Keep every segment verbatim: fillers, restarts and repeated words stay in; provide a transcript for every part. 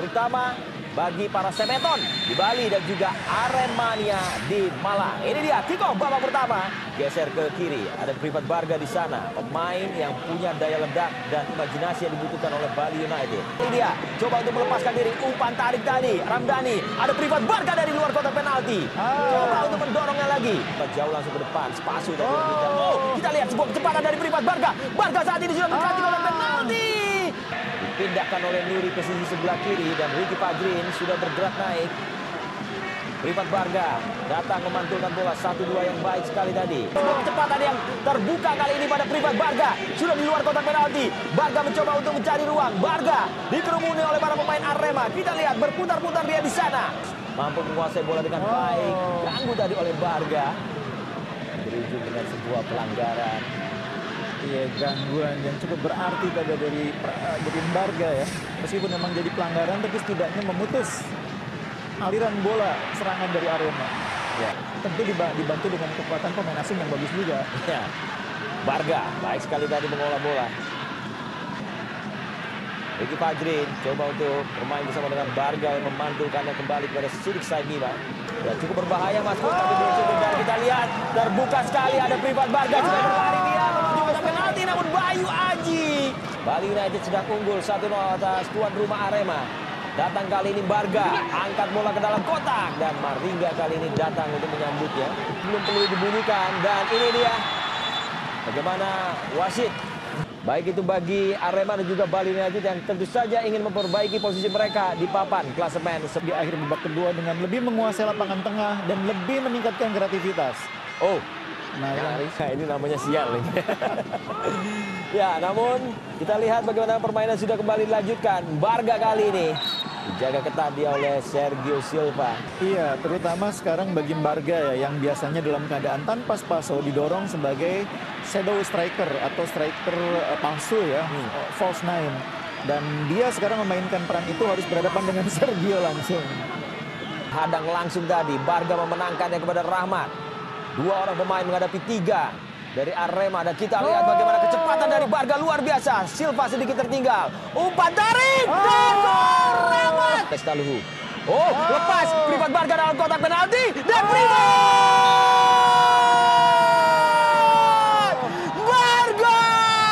terutama bagi para Semeton di Bali dan juga Aremania di Malang. Ini dia kick off babak pertama. Geser ke kiri, ada Privat Barga di sana. Pemain yang punya daya ledak dan imajinasi yang dibutuhkan oleh Bali United. Ini dia, coba untuk melepaskan diri. Umpan tarik tadi, Ramdhani. Ada Privat Barga dari luar kotak penalti. Coba untuk mendorongnya lagi. Jauh langsung ke depan, Spasu tadi. Oh. oh, kita lihat sebuah kecepatan dari Privat Barga. Barga saat ini sudah mendekati kotak penalti. Dipindahkan oleh Nuri ke sisi sebelah kiri dan Ricky Padrin sudah bergerak naik. Privat Barga datang memantulkan bola, satu dua yang baik sekali tadi. Sebuah kecepatan yang terbuka kali ini pada Privat Barga. Sudah di luar kotak penalti. Barga mencoba untuk mencari ruang. Barga dikerumuni oleh para pemain Arema. Kita lihat berputar-putar dia di sana. Mampu menguasai bola dengan baik. Ganggu tadi oleh Barga. Berujung dengan sebuah pelanggaran. Iya, gangguan yang cukup berarti tadi dari dari Barga ya. Meskipun memang jadi pelanggaran, tapi setidaknya memutus aliran bola serangan dari Arema. Ya. Tentu dibantu dengan kekuatan pemain asing yang bagus juga. Ya. Barga baik sekali tadi mengolah bola. Ricky Padrin coba untuk bermain bersama dengan Barga yang memantulkannya kembali kepada Sidik Saimiba. Ya, cukup berbahaya Mas Bus, tapi belum cukup. Dan kita lihat terbuka sekali, ada Privat Barga sudah berlari dia menuju kotak penalti, namun Bayu Aji. Bali United sedang unggul satu nol atas tuan rumah Arema. Datang kali ini Barga, angkat bola ke dalam kotak dan Maringga kali ini datang untuk menyambutnya. Belum perlu dibunyikan dan ini dia bagaimana wasit. Baik itu bagi Arema dan juga Bali United yang tentu saja ingin memperbaiki posisi mereka di papan klasemen di akhir babak kedua dengan lebih menguasai lapangan tengah dan lebih meningkatkan kreativitas. Oh, nah, nah, ini namanya sial nih. Ya, namun kita lihat bagaimana permainan sudah kembali dilanjutkan. Barga kali ini dijaga ketat dia oleh Sergio Silva. Iya, terutama sekarang bagi Barga ya, yang biasanya dalam keadaan tanpa spaso didorong sebagai shadow striker atau striker uh, palsu ya, hmm. uh, false nine. Dan dia sekarang memainkan peran itu harus berhadapan dengan Sergio langsung. Hadang langsung tadi, Barga memenangkannya kepada Rahmat. Dua orang pemain menghadapi tiga dari Arema dan kita lihat bagaimana kecepatan dari Barga luar biasa. Silva sedikit tertinggal. Umpan tarik dan gol Rahmat. Pestaluhu. Oh, lepas Privat Barga dalam kotak penalti dan Privat Barga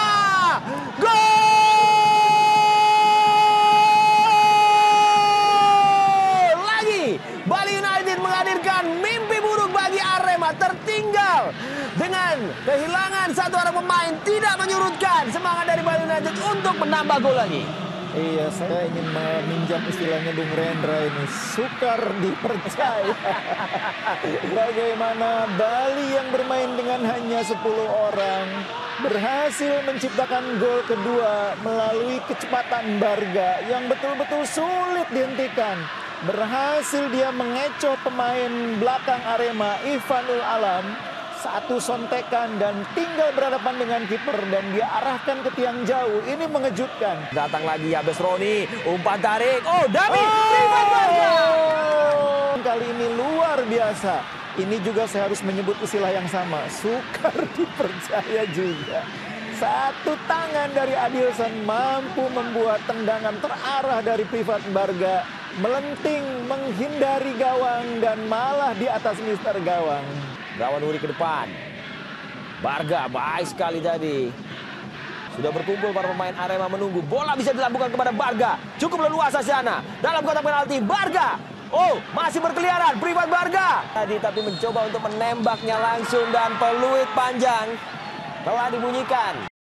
gol lagi. Bali United menghadirkan mimpi buruk bagi Arema, tertinggal dengan kehilangan satu orang pemain, tidak menyurutkan semangat dari Bali United untuk menambah gol lagi. Iya, saya ingin meminjam istilahnya Bung Rendra ini, sukar dipercaya. Bagaimana Bali yang bermain dengan hanya sepuluh orang berhasil menciptakan gol kedua melalui kecepatan Barga yang betul-betul sulit dihentikan. Berhasil dia mengecoh pemain belakang Arema, Ivanul Alam. Satu sontekan dan tinggal berhadapan dengan kiper dan dia arahkan ke tiang jauh. Ini mengejutkan. Datang lagi Yabes Roni, umpan tarik. Oh, Dami, Privat Barga. Kali ini luar biasa. Ini juga saya harus menyebut istilah yang sama. Sukar dipercaya juga. Satu tangan dari Adilson mampu membuat tendangan terarah dari Privat Barga melenting, menghindari gawang dan malah di atas mister gawang. Gawang Nuri ke depan. Barga baik sekali tadi. Sudah berkumpul para pemain Arema menunggu. Bola bisa dilambungkan kepada Barga. Cukup leluasa sana. Dalam kotak penalti Barga. Oh, masih berkeliaran Privat Barga. Tadi tapi mencoba untuk menembaknya langsung dan peluit panjang telah dibunyikan.